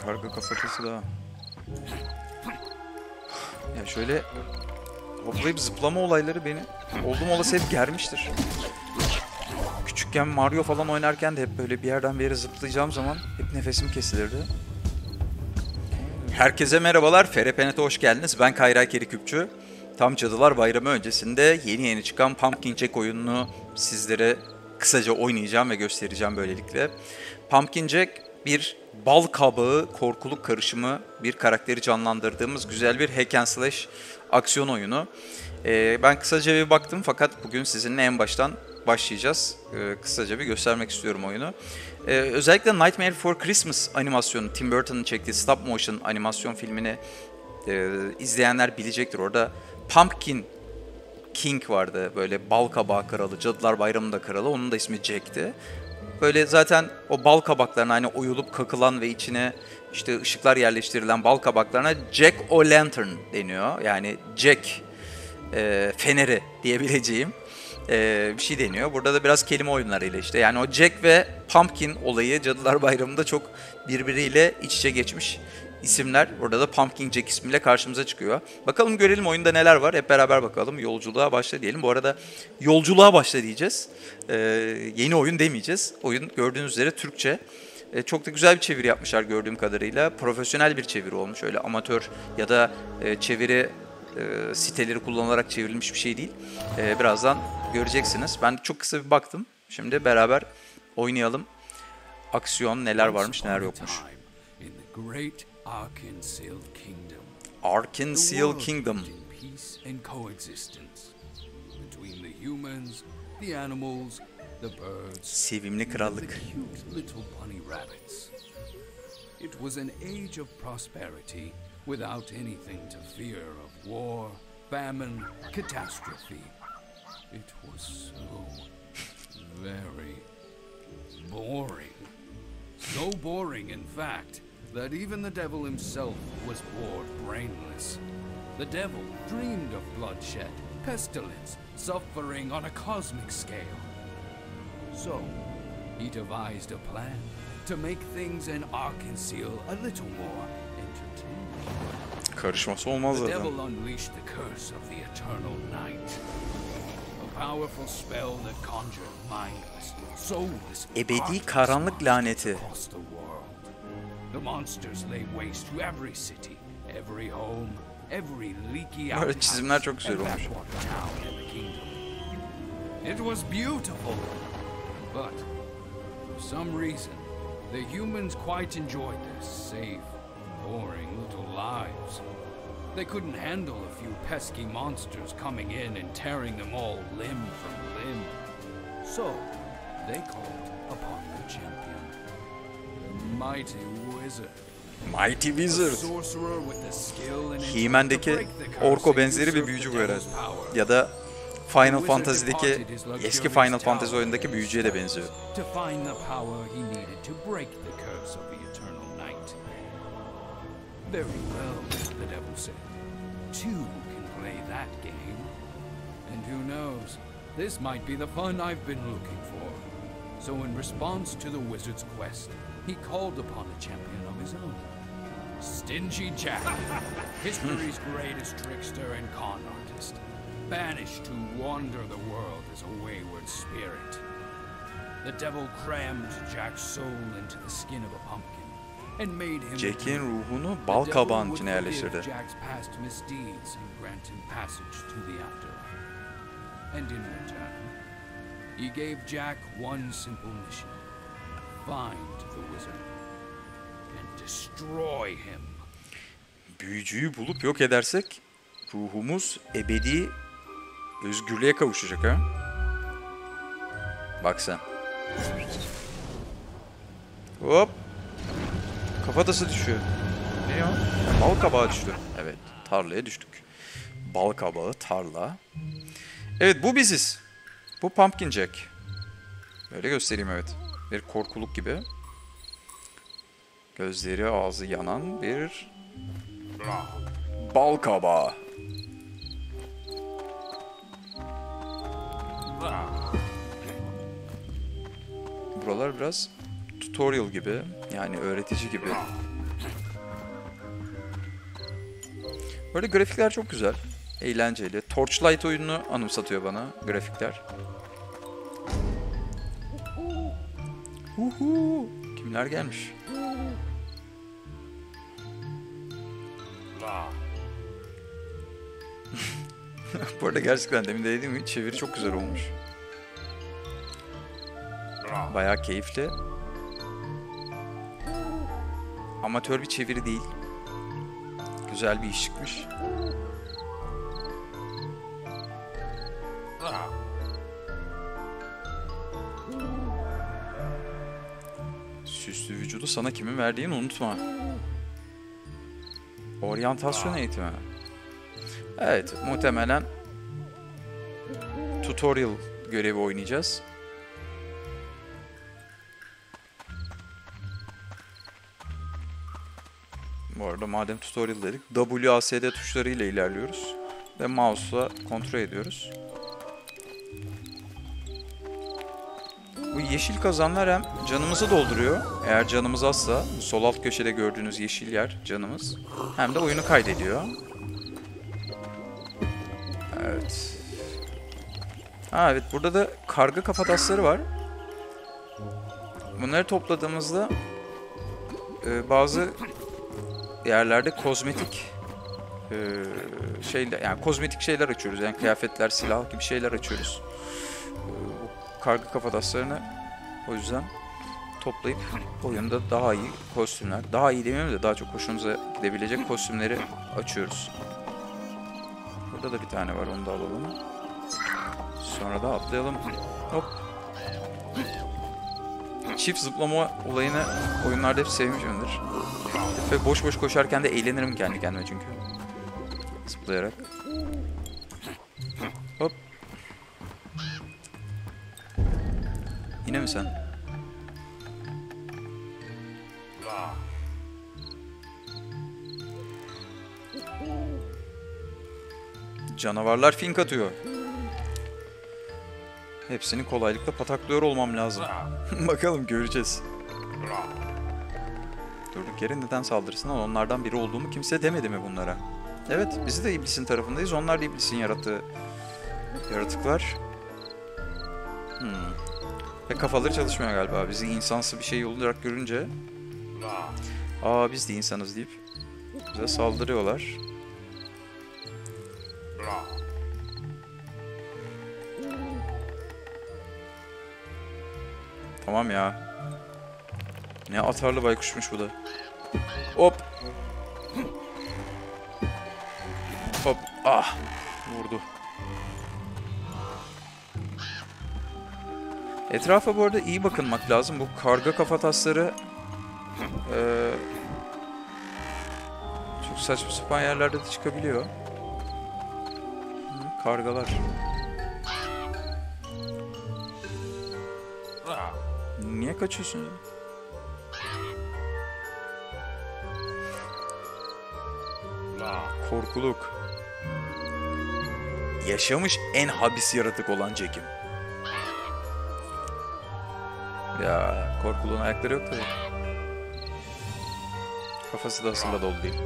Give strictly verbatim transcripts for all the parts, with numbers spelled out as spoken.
karga kafatası daha. Ya şöyle hoplayıp zıplama olayları beni oldum olası hep germiştir. Küçükken Mario falan oynarken de hep böyle bir yerden bir yere zıplayacağım zaman hep nefesim kesilirdi. Herkese merhabalar, F R P Net'e hoş geldiniz. Ben Kayra Keriküpçü. Tam Cadılar Bayramı öncesinde yeni yeni çıkan Pumpkin Jack oyununu sizlere kısaca oynayacağım ve göstereceğim böylelikle. Pumpkin Jack bir bal kabağı korkuluk karışımı bir karakteri canlandırdığımız güzel bir hack and slash aksiyon oyunu. Ee, ben kısaca bir baktım fakat bugün sizinle en baştan başlayacağız. Ee, kısaca bir göstermek istiyorum oyunu. Ee, özellikle Nightmare Before Christmas animasyonu, Tim Burton'ın çektiği stop motion animasyon filmini e, izleyenler bilecektir. Orada Pumpkin King vardı, böyle bal kabağı kralı, Cadılar Bayramı'nda kralı, onun da ismi Jack'ti. Böyle zaten o bal kabaklarına, hani oyulup kakılan ve içine işte ışıklar yerleştirilen bal kabaklarına Jack-o'-lantern deniyor. Yani Jack e, feneri diyebileceğim e, bir şey deniyor. Burada da biraz kelime oyunlarıyla işte. Yani o Jack ve Pumpkin olayı Cadılar Bayramı'nda çok birbiriyle iç içe geçmiş isimler. Burada da Pumpkin Jack ismiyle karşımıza çıkıyor. Bakalım görelim oyunda neler var. Hep beraber bakalım. Yolculuğa başla diyelim. Bu arada yolculuğa başla diyeceğiz. Ee, yeni oyun demeyeceğiz. Oyun gördüğünüz üzere Türkçe. Ee, çok da güzel bir çeviri yapmışlar gördüğüm kadarıyla. Profesyonel bir çeviri olmuş. Öyle amatör ya da e, çeviri e, siteleri kullanılarak çevrilmiş bir şey değil. E, birazdan göreceksiniz. Ben çok kısa bir baktım. Şimdi beraber oynayalım. Aksiyon neler varmış neler yokmuş. Arkanseel Kingdom. Arkanseel Kingdom. Peace and coexistence between the humans, the animals, the birds. Sevimli krallık. The cute little bunny rabbits. It was an age of prosperity without anything to fear of war, famine, catastrophe. It was so very boring. So boring, in fact, that even the devil himself was bored brainless. The devil dreamed of bloodshed, pestilence, suffering on a cosmic scale. So, he devised a plan to make things in Arkanseel a little more entertaining. Karışması olmaz zaten. The devil unleashed the curse of the eternal night. A powerful spell that conjured mindless, soulless, ebedi karanlık laneti. The monsters lay waste to every city, every home, every leaky outhouse. Böyle çizimler çok güzel olmuş. It was beautiful, but for some reason, the humans quite enjoyed their safe, boring little lives. They couldn't handle a few pesky monsters coming in and tearing them all limb from limb. So, they called upon the champion. Mighty Wizard. Mighty Wizard. He-Man'deki Orko benzeri bir büyücü bu herhalde. Ya da Final Fantasy'deki, eski Final Fantasy oyundaki büyücüye de benziyor. Very well, the devil said. Two can play that game. And who knows, this might be the fun I've been looking for. So in response to the wizard's quest, he called upon a champion of his own. Stingy Jack, history's greatest trickster and con artist, banished to wander the world as a wayward spirit. The devil crammed Jack's soul into the skin of a pumpkin and made him Jack'in ruhunu bal kabağının içine yerleştirdi. Jack's past misdeeds and grant him passage to the afterlife. And in return, he gave Jack one simple mission. Find the wizard and destroy him. Büyücüyü bulup yok edersek ruhumuz ebedi özgürlüğe kavuşacak ha. Bak sen. Hop. Kafatası düşüyor. Ne ya? Bal kabağı düştü. Evet, tarlaya düştük. Bal kabağı, tarla. Evet, bu biziz. Bu Pumpkin Jack. Böyle göstereyim, evet. Bir korkuluk gibi. Gözleri, ağzı yanan bir bal kabağı. Buralar biraz tutorial gibi, yani öğretici gibi Böyle grafikler çok güzel. Eğlenceli. Torchlight oyununu anımsatıyor bana grafikler. Uhu. Kimler gelmiş? Bu arada gerçekten demin de dediğim gibi çeviri çok güzel olmuş. Bayağı keyifli. Amatör bir çeviri değil. Güzel bir iş çıkmış. Süslü vücudu sana kimin verdiğini unutma. Oryantasyon eğitimi. Evet, muhtemelen tutorial görevi oynayacağız. Bu arada madem tutorial dedik, W A S D tuşlarıyla ilerliyoruz ve mouse'la kontrol ediyoruz. Bu yeşil kazanlar hem canımızı dolduruyor, eğer canımız azsa, bu sol alt köşede gördüğünüz yeşil yer canımız, hem de oyunu kaydediyor. Evet. Ha evet, burada da karga kafatasları var. Bunları topladığımızda e, bazı yerlerde kozmetik e, şeyler, yani kozmetik şeyler açıyoruz. Yani kıyafetler, silah gibi şeyler açıyoruz. E, bu karga kafataslarını o yüzden toplayıp oyunda daha iyi kostümler, daha iyi demiyorum da daha çok hoşunuza gidebilecek kostümleri açıyoruz. Burada da bir tane var, onu da alalım. Sonra da atlayalım. Hop. Çift zıplama olayını oyunlarda hep sevmişimdir. Ve boş boş koşarken de eğlenirim kendi kendime çünkü. Zıplayarak. Hop. Yine mi sen? Canavarlar fink atıyor. Hepsini kolaylıkla pataklıyor olmam lazım. Bakalım, göreceğiz. Durduk yere neden saldırısından onlardan biri olduğumu kimse demedi mi bunlara? Evet, biz de iblisin tarafındayız. Onlar da iblisin yarattığı yaratıklar. Hmm. Ve kafaları çalışmıyor galiba. Bizi insansı bir şey olarak görünce, aa biz de insanız deyip bize saldırıyorlar. Tamam ya. Ne atarlı baykuşmuş bu da. Hop. Hop. Ah. Vurdu. Etrafa bu arada iyi bakınmak lazım. Bu karga kafatasları ee, çok saçma sapan yerlerde de çıkabiliyor. Hı, kargalar. Niye kaçıyorsun ya? Korkuluk. Yaşamış en habis yaratık olan Jack'im. Ya korkuluğun ayakları yok tabii. Kafası da asırla dolu değil.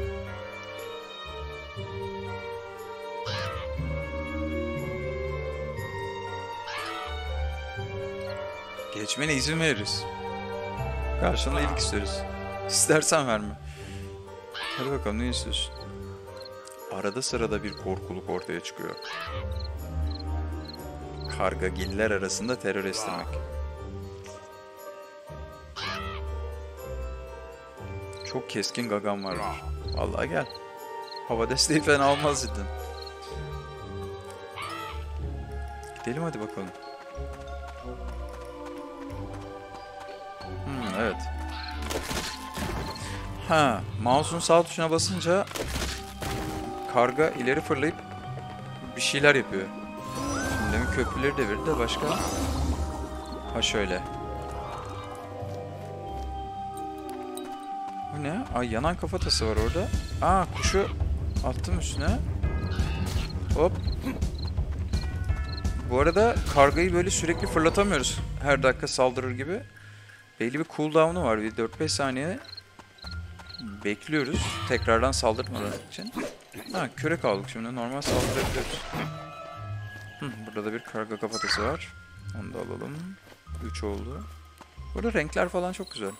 Geçmene izin veririz. Karşında iyilik isteriz. İstersen verme. Hadi bakalım, ne istiyorsun? Arada sırada bir korkuluk ortaya çıkıyor. Kargagiller arasında terör estirmek. Çok keskin gagam vardır. Vallahi gel. Hava desteği fena olmaz cidden. Gidelim hadi bakalım. Hmm, evet. Ha, mouse'un sağ tuşuna basınca karga ileri fırlayıp bir şeyler yapıyor. Şimdi demin köprüleri devirdi de başka. Ha şöyle. Bu ne? Ay, yanan kafatası var orada. Aa, kuşu attım üstüne. Hop. Bu arada kargayı böyle sürekli fırlatamıyoruz. Her dakika saldırır gibi. Belli bir cooldown'u var. Bir dört beş saniye bekliyoruz. Tekrardan saldırmadan için. Ha, kürek aldık şimdi. Normal saldırabiliyoruz. Hı, burada da bir karga kafatası var. Onu da alalım. üç oldu. Burada renkler falan çok güzel.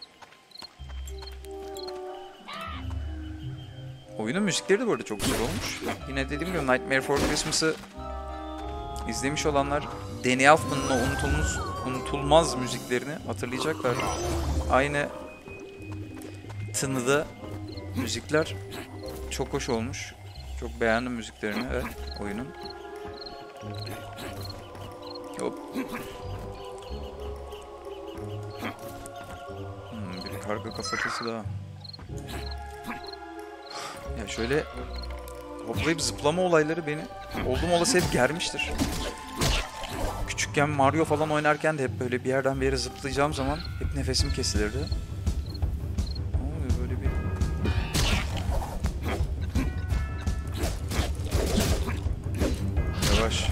Oyunun müzikleri de bu arada çok güzel olmuş. Yine dediğim gibi Nightmare for Christmas'ı izlemiş olanlar Danny Elfman'ın o unutulmaz, unutulmaz müziklerini hatırlayacaklar. Aynı tınıda müzikler çok hoş olmuş. Çok beğendim müziklerini ve oyunun. Hop. Hmm, bir karga kafatası daha. Ya şöyle hoplayıp zıplama olayları beni oldum olası hep germiştir. Küçükken Mario falan oynarken de hep böyle bir yerden bir yere zıplayacağım zaman hep nefesim kesilirdi. Böyle bir... Yavaş.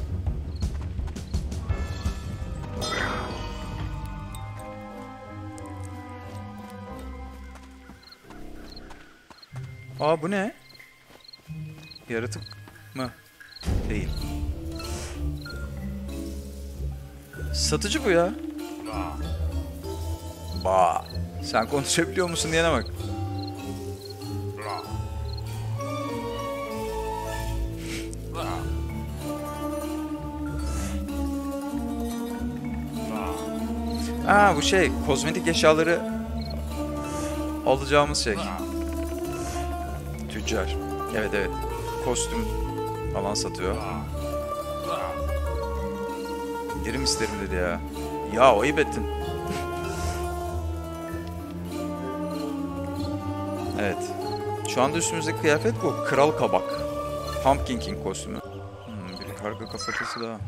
Aa, bu ne? Yaratık mı? Değil. Satıcı bu ya. Ba. Sen konuşabiliyor musun diyene bak. Aa, bu şey, kozmetik eşyaları alacağımız şey. Tüccar. Evet evet. Kostüm falan satıyor. İndirim isterim dedi ya. Ya o ayıp ettin. Evet. Şu anda üstümüzdeki kıyafet bu. Kral Kabak. Pumpkin King kostümü. Hmm, bir karga kafatası daha.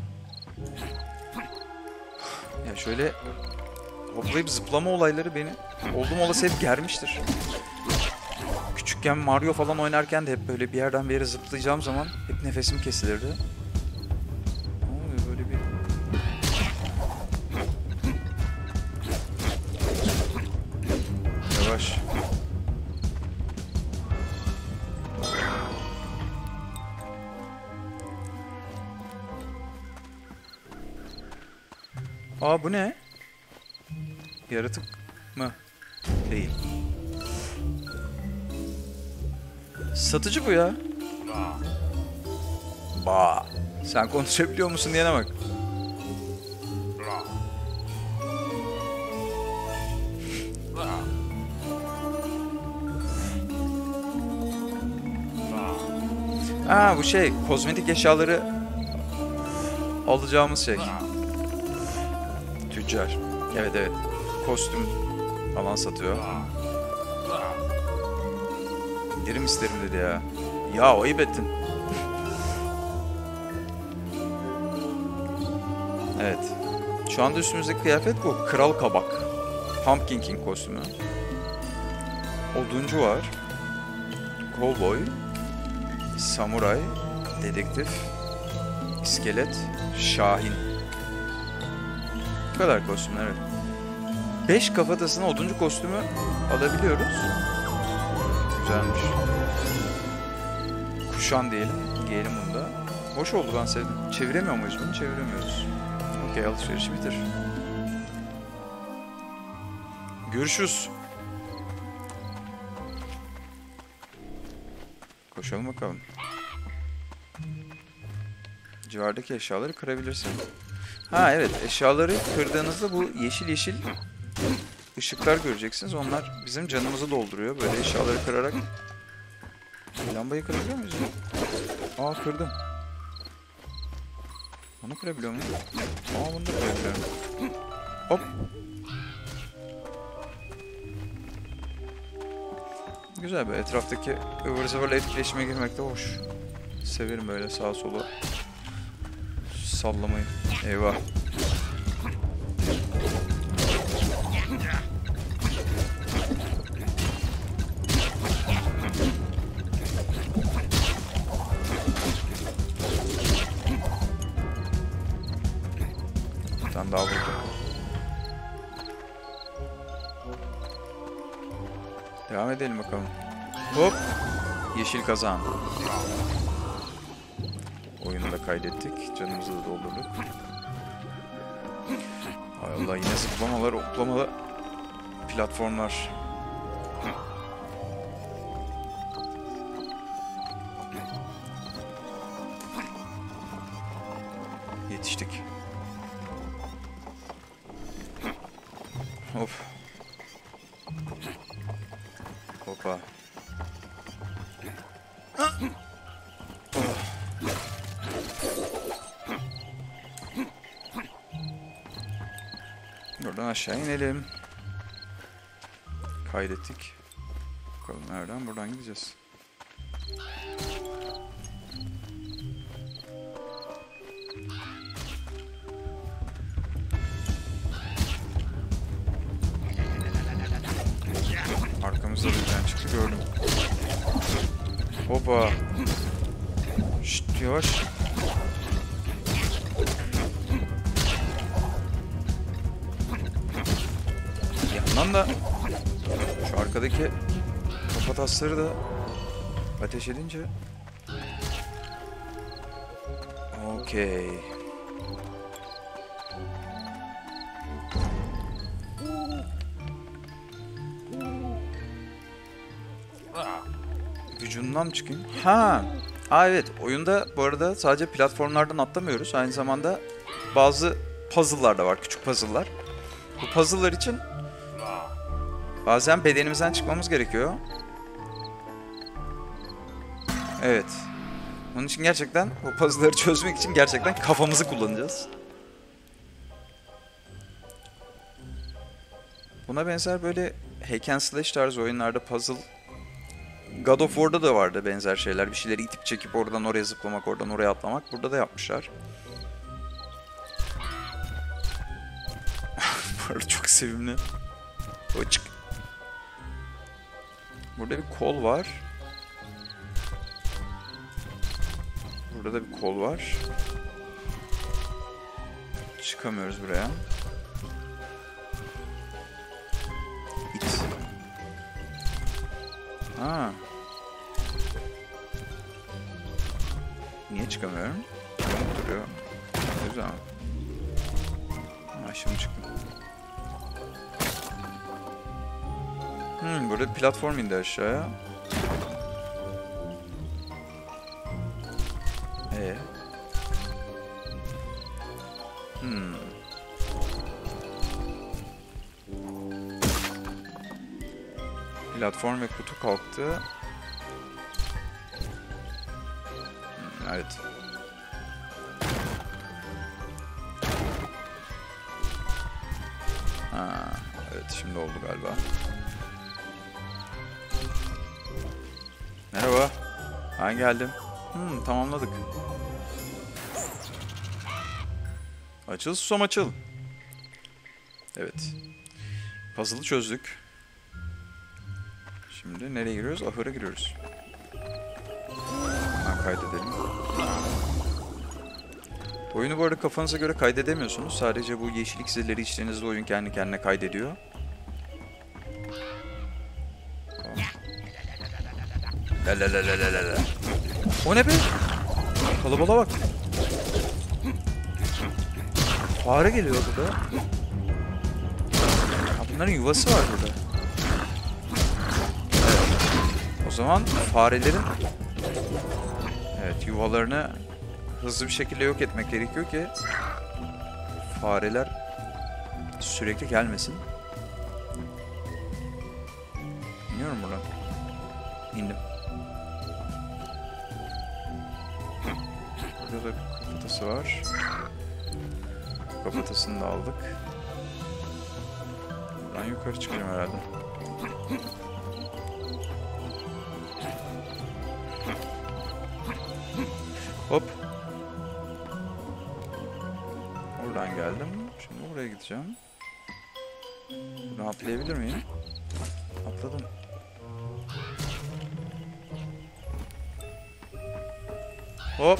Ya şöyle hoplayıp zıplama olayları beni oldum olası hep germiştir. Küçükken Mario falan oynarken de hep böyle bir yerden bir yere zıplayacağım zaman hep nefesim kesilirdi. Böyle bir... Yavaş. Aa, bu ne? Yaratık mı? Değil. Satıcı bu ya. Ba. Sen konuşabiliyor musun diyene bak. Aa, bu şey, kozmetik eşyaları alacağımız şey. Tüccar. Evet evet. Kostüm falan satıyor. İndirim isterim dedi ya. Ya o ayıp ettin. Evet. Şu anda üstümüzdeki kıyafet bu. Kral Kabak. Pumpkin King kostümü. Oduncu var. Cowboy. Samuray. Dedektif. İskelet. Şahin. Bu kadar kostümler, evet. Beş kafatasına oduncu kostümü alabiliyoruz. Güzelmiş. Kuşan diyelim. Giyelim bunu da. Hoş oldu, ben sevdim. Çeviremiyor muyuz bunu? Çeviremiyoruz. Okey, alışverişi bitir. Görüşürüz. Koşalım bakalım. Civardaki eşyaları kırabilirsin. Ha evet, eşyaları kırdığınızda bu yeşil yeşil ışıklar göreceksiniz. Onlar bizim canımızı dolduruyor. Böyle eşyaları kırarak. Lambayı kırabiliyor muyuz? Aa, kırdım. Onu kırabiliyor muyum? Aa, bunu da kırabiliyorum. Hop. Güzel be, etraftaki ıvır zıvırla etkileşime girmek de hoş. Severim böyle sağa sola sallamayı. Eyvah. Bir tane daha vurdum. Devam edelim bakalım. Hop. Yeşil kazan. Oyunu da kaydettik. Canımızı da doldurduk. Hay Allah, yine zıplamalar, hoplamalar, platformlar. Yetiştik. Hop. Hoppa. Ah. Oh. Buradan aşağı inelim. Kaydettik. Bakalım nereden? Buradan gideceğiz. Arkamızda bir tane çıktı, gördüm. Hoppa. Şşt, yavaş. Yandan da şu arkadaki kafa tasları da ateş edince. Okey. Vücudundan mı çıkayım? Ha. Aa, evet. Oyunda bu arada sadece platformlardan atlamıyoruz. Aynı zamanda bazı puzzle'lar da var. Küçük puzzle'lar. Bu puzzle'lar için bazen bedenimizden çıkmamız gerekiyor. Evet. Bunun için gerçekten bu puzzle'ları çözmek için gerçekten kafamızı kullanacağız. Buna benzer böyle hack and slash tarzı oyunlarda puzzle, God of War'da da vardı benzer şeyler. Bir şeyleri itip çekip oradan oraya zıplamak, oradan oraya atlamak. Burada da yapmışlar. Bu arada çok sevimli. Açık. Burada bir kol var. Burada da bir kol var. Çıkamıyoruz buraya. İt. Ha. Niye çıkamıyorum? Yamuk duruyor. Güzel. Ha, şimdi çıktım. Hmm, burada bir platform indi aşağıya. Ee. Hmm. Platform ve kutu kalktı. Hmm, evet. Ha, evet, şimdi oldu galiba. Merhaba. Ben geldim. Hmm, tamamladık. Açıl susam açıl. Evet. Puzzle'ı çözdük. Şimdi nereye giriyoruz? Ahıra giriyoruz. Hemen kaydedelim. Oyunu bu arada kafanıza göre kaydedemiyorsunuz. Sadece bu yeşil iksirleri içtiğinizde oyun kendi kendine kaydediyor. La la la la la la. O ne be? Kalabalığa bak. Fare geliyor burada. Ha, bunların yuvası var burada. Evet. O zaman farelerin evet yuvalarını hızlı bir şekilde yok etmek gerekiyor ki fareler sürekli gelmesin. İniyorum buradan. İndim. Burada da kafatası var. Kafatasını da aldık. Ben yukarı çıkacağım herhalde. Hop. Oradan geldim. Şimdi oraya gideceğim. Buradan atlayabilir miyim? Atladım. Hop.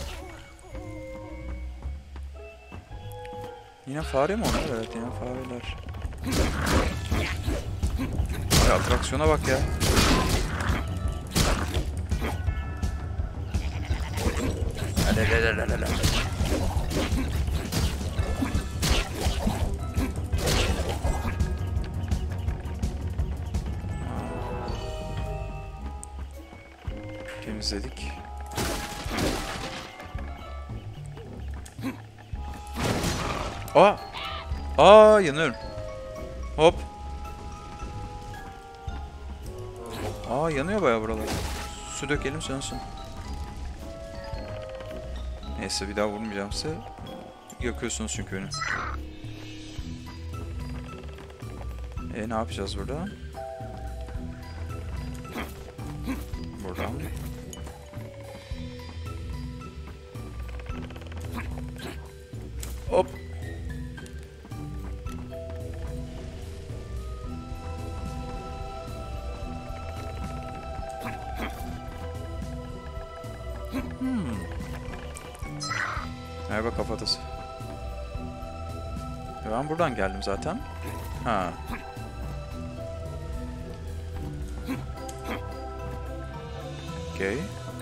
Yine fare mi onlar? Evet, yine fareler. Ya atraksiyona bak ya. Temizledik. Aa! Aa, yanıyorum. Hop. Aa, yanıyor bayağı buralar. Su dökelim sönsün. Neyse, bir daha vurmayacağım size. Yakıyorsunuz çünkü beni. E ne yapacağız burada? Buradan. Hop. Hmm. Merhaba kafatası. Ben buradan geldim zaten. Ha. Okey.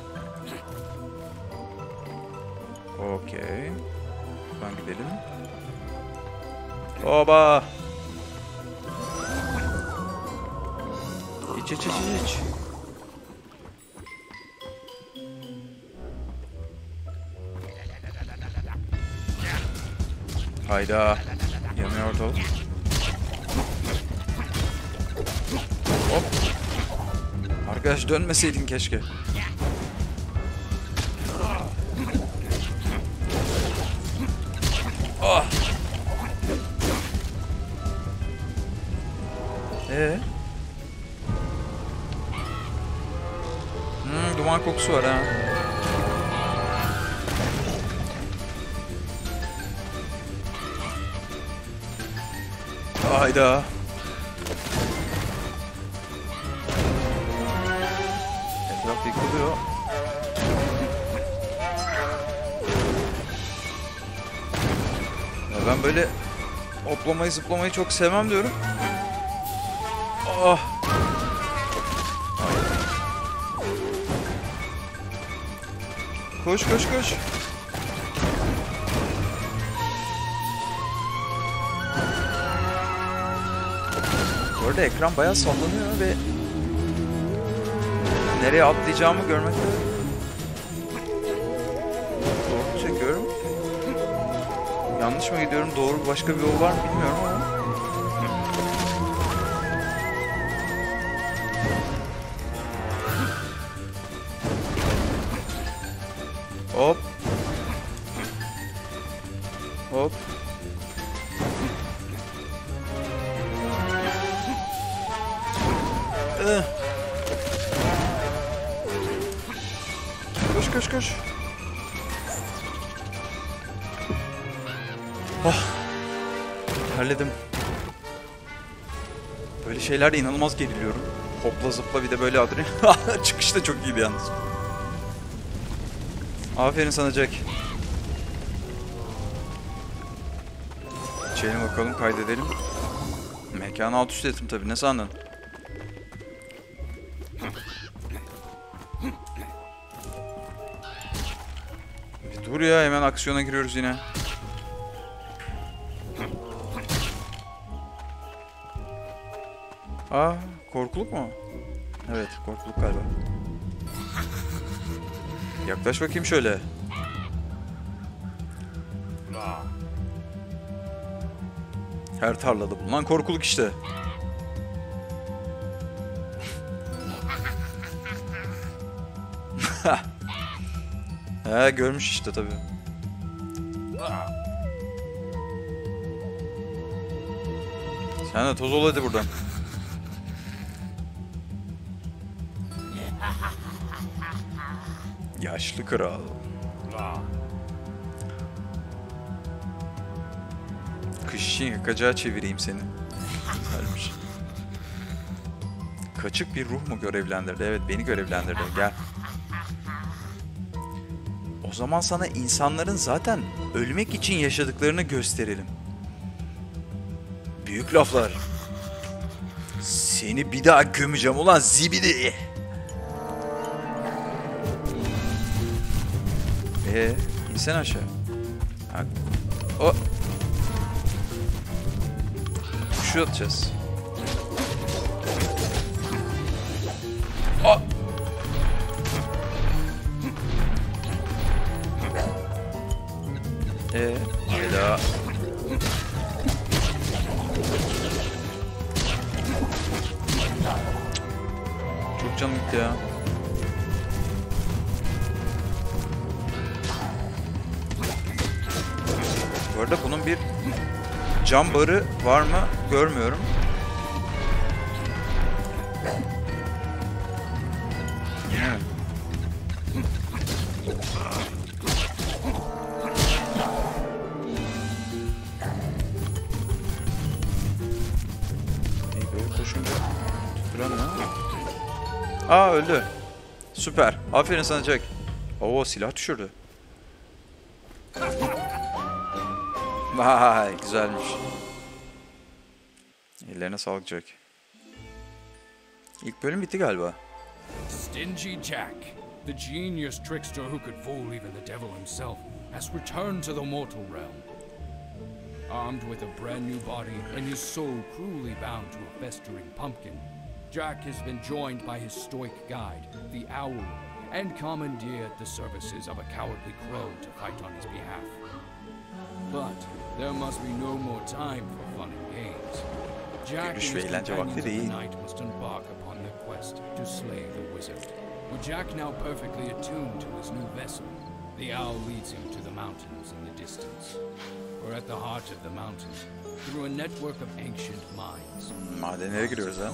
Okey. Buradan gidelim. Oba! İç iç iç iç. Hayda. Yanıyor ortalık. Hop. Arkadaş dönmeseydin keşke. Ah. Ee? Hmm, duman kokusu var ha. Hayda. Etraf yıkılıyor. Ya ben böyle hoplamayı zıplamayı çok sevmem diyorum. Ah. Koş koş koş. Bu arada ekran bayağı sallanıyor ve nereye atlayacağımı görmekte doğru çekiyorum. Yanlış mı gidiyorum? Doğru başka bir yol var mı bilmiyorum ama. Hop. Hop. Ih. Koş koş koş. Oh. Halledim. Böyle şeylerde inanılmaz geriliyorum. Hopla zıpla bir de böyle adrenalin. Çıkış da çok iyiydi yalnız. Aferin sana Jack. İçelim bakalım, kaydedelim. Mekanı alt üst ettim tabii, ne sandın? Bir dur ya, hemen aksiyona giriyoruz yine. Aa, korkuluk mu? Evet, korkuluk galiba. Yaklaş bakayım şöyle. Her tarlada bulunan korkuluk işte. He, görmüş işte tabii. Sen de toz ol hadi buradan. Yaşlı kral. Kışın yakacağı çevireyim seni. Güzelmiş. Kaçık bir ruh mu görevlendirdi? Evet, beni görevlendirdi. Gel. O zaman sana insanların zaten ölmek için yaşadıklarını gösterelim. Büyük laflar. Seni bir daha gömeceğim ulan zibidi. Ee, insen aşağı. Ha. O. Şu atacağız. O. Ee, hayda. Çok canım gitti ya. Bu arada bunun bir cam barı var mı görmüyorum. Evet. İyi böyle koşunca tutturan mı? Aa öldü. Süper. Aferin sana Jack. Oo silah düşürdü. Vay güzelmiş. Ellerine sağlık Jack. İlk bölüm bitti galiba. Stingy Jack, the genius trickster who could fool even the devil himself, has returned to the mortal realm. Armed with a brand new body and his soul cruelly bound to a festering pumpkin, Jack has been joined by his stoic guide, the Owl, and commandeered the services of a cowardly crow to fight on his behalf. But there must be no more time for fun and games. Jack and his companions of the night must embark upon their quest to slay the wizard. With Jack now perfectly attuned to his new vessel, the Owl leads him to the mountains in the distance. We're at the heart of the mountains, through a network of ancient mines. Madenlere giriyoruz ha.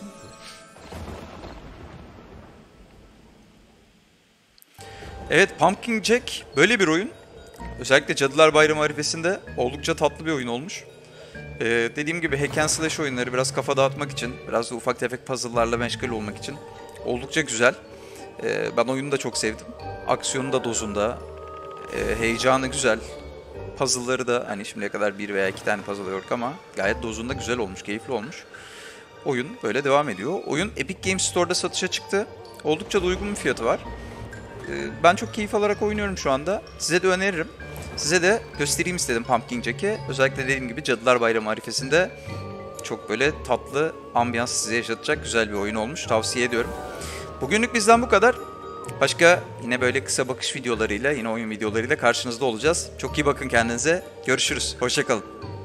Evet, Pumpkin Jack böyle bir oyun. Özellikle Cadılar Bayramı arifesinde oldukça tatlı bir oyun olmuş. Ee, dediğim gibi hack and slash oyunları biraz kafa dağıtmak için, biraz da ufak tefek puzzle'larla meşgul olmak için oldukça güzel. Ee, ben oyunu da çok sevdim. Aksiyonu da dozunda, e, heyecanı güzel. Puzzle'ları da hani şimdiye kadar bir veya iki tane puzzle yok ama gayet dozunda güzel olmuş, keyifli olmuş. Oyun böyle devam ediyor. Oyun Epic Games Store'da satışa çıktı. Oldukça da uygun bir fiyatı var. Ben çok keyif alarak oynuyorum şu anda. Size de öneririm. Size de göstereyim istedim Pumpkin Jack'i. Özellikle dediğim gibi Cadılar Bayramı arifesinde çok böyle tatlı ambiyans size yaşatacak güzel bir oyun olmuş. Tavsiye ediyorum. Bugünlük bizden bu kadar. Başka yine böyle kısa bakış videolarıyla, yine oyun videolarıyla karşınızda olacağız. Çok iyi bakın kendinize. Görüşürüz. Hoşça kalın.